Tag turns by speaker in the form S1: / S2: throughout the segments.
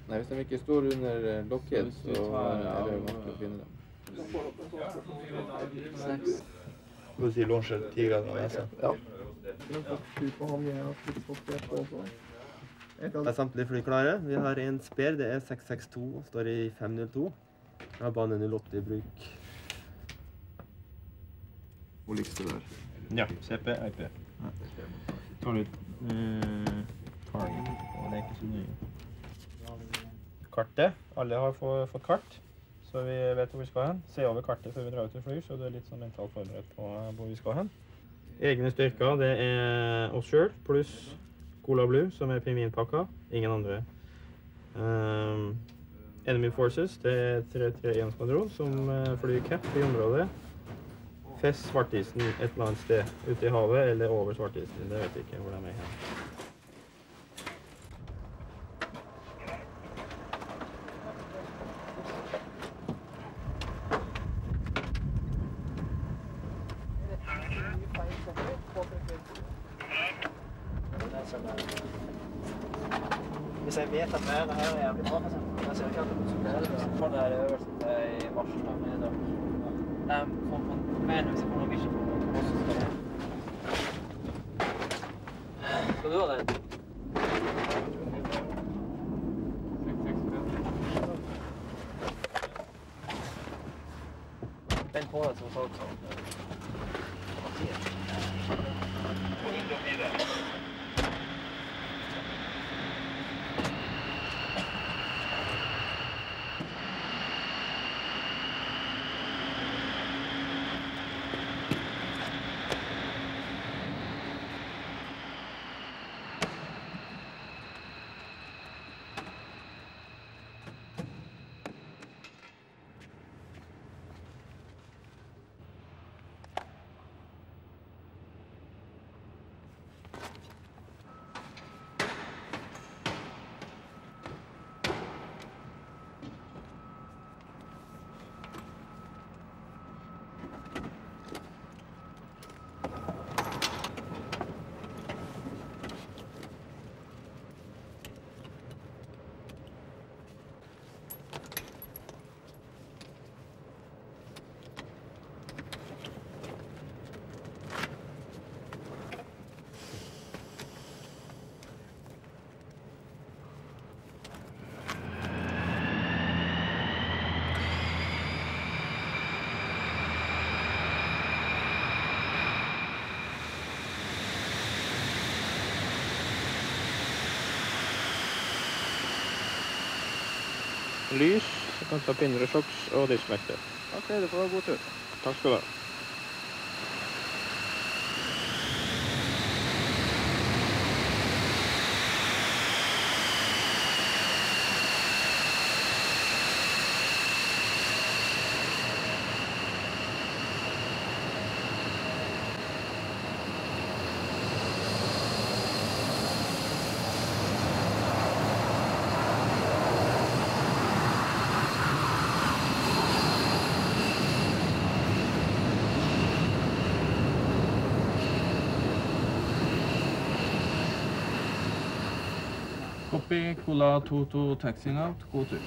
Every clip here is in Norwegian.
S1: Nei, hvis de ikke står under lokket, så er det vanskelig å finne dem.
S2: 6.
S3: Du sier lunsje 10 grader nese.
S2: Ja.
S3: Er samtlige fly klare? Vi har en Sper, det er 662, står i 502. Jeg har bane 08 i bruk.
S2: Hvor likste du der?
S3: Ja, CP, IP. Tar ut target, og det er ikke så nøye. Kartet. Alle har fått kart, så vi vet hvor vi skal hen. Se over kartet før vi drar ut og flyr, så du er litt sånn mentalt forberedt på hvor vi skal hen. Egne styrker, det er oss selv, pluss Cola Blue, som er pingvinpakka. Ingen andre. Enemy Forces, det er 331-skvadron som flyr cap i området. Fest Svartisen et eller annet sted, ute i havet eller over Svartisen, det vet jeg ikke hvor de er hen.
S2: Hvis jeg vet at været her er jævlig bra, for eksempel, jeg ser ikke at det er så galt. For det er øvelsen i mars, da, med det. Men hvis jeg får noe visjon på hvordan skal det. Skal du ha den? Vent på det som sa også.
S3: Lys, så kan du ta pinner og sjoks og driftsmekter.
S2: Ok, det får være god tur.
S3: Takk skal du ha.
S1: Copy, Cola 22 taxiing out, god tur.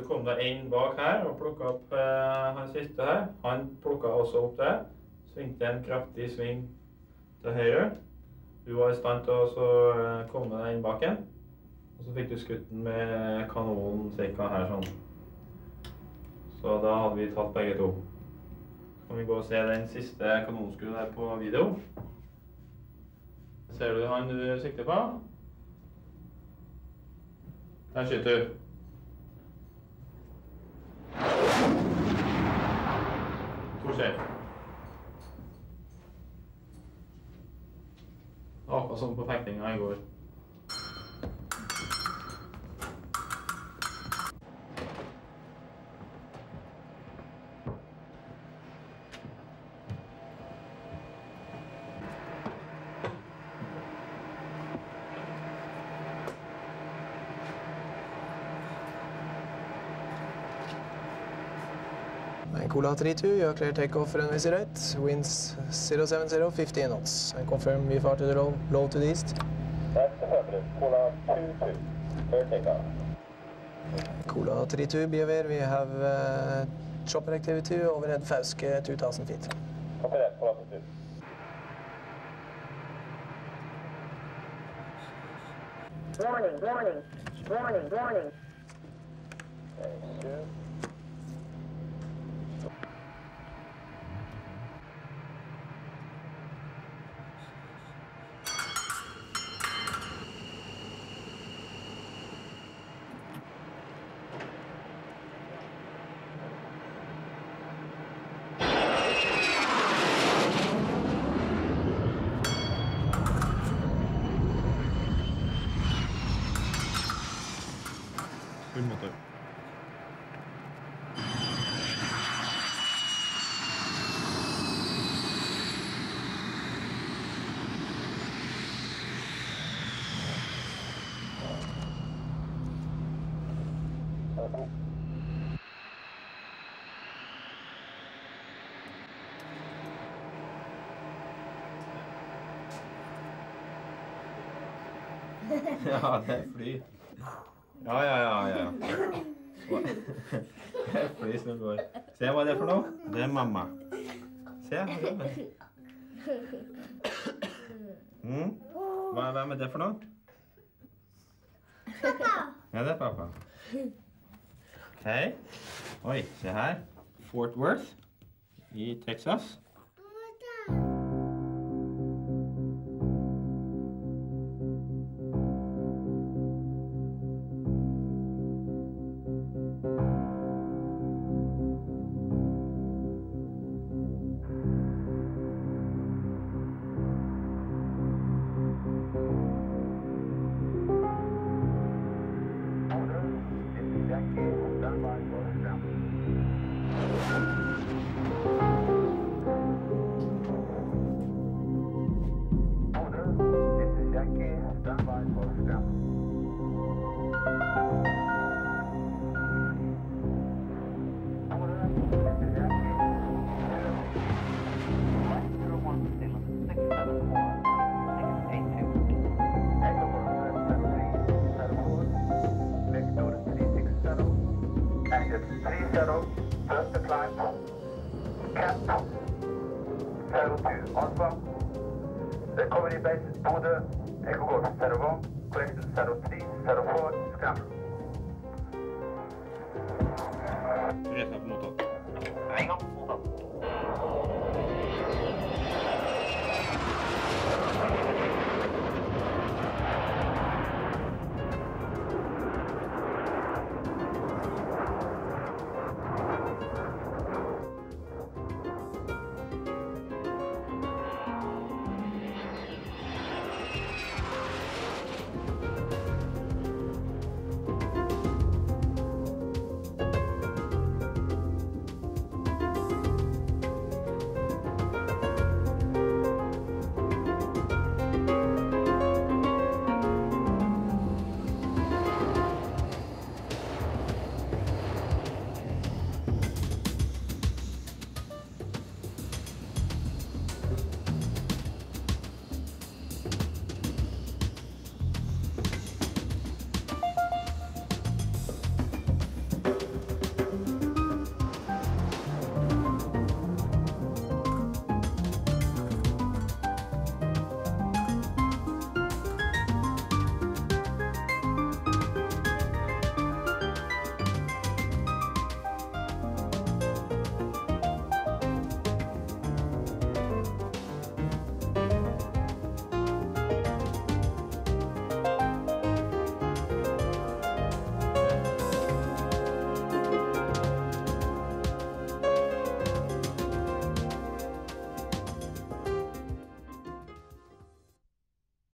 S3: kom det en bak her og plukket opp han siste her. Han plukket også opp det. Svingte en kraftig sving til høyre. Du var i stand til å komme deg inn bak igjen. Og så fikk du skutt den med kanonen cirka her sånn. Så da hadde vi tatt begge to. Så kan vi gå og se den siste kanonskuddet her på video. Ser du han du sikter på? Der skyter du. Torskjell. Akkurat som på fektinga i går.
S4: Kula 32, you are clear takeoff for runway 08, winds 070, 15 knots. And confirm we far to the low to the east.
S5: That's affirmative. Kula 22, clear takeoff.
S4: Kula 32, be aware we have chopper activity overhead Fauske 2,000 feet.
S5: Copy that, Kula 22.
S6: Warning, warning, warning, warning.
S5: Thank you.
S3: Full motor. Ja, det er fly. Ja. Det er fly som går. Se hva det er for noe. Det er mamma. Se. Hvem er det for noe? Pappa. Ja, det er pappa. Ok. Oi, se her. Fort Worth i Texas.
S5: Recovery base Bodø, Echo Golf Servo, correction 03, 04.